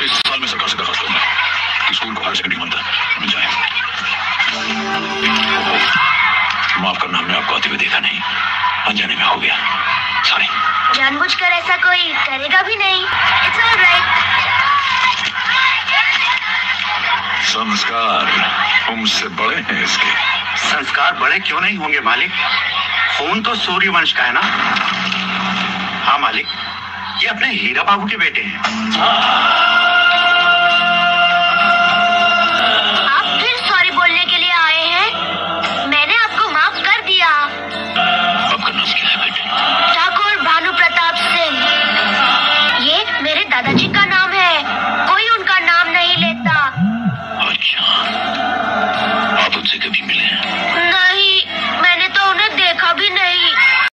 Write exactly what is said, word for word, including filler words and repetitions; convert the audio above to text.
इस साल में सरकार से दरखास्त करूंगा कि स्कूल को हायर सेकेंडरी मंदिर मिल जाए। माफ करना, हमने आपको आते हुए देखा नहीं, अनजाने में हो गया, सॉरी। जानबूझकर ऐसा कोई करेगा भी नहीं। It's all right. संस्कार हमसे बड़े हैं इसके। संस्कार बड़े क्यों नहीं होंगे मालिक? खून तो सूर्यवंश का है ना। हाँ मालिक, ये अपने हीरा बाबू के बेटे हैं।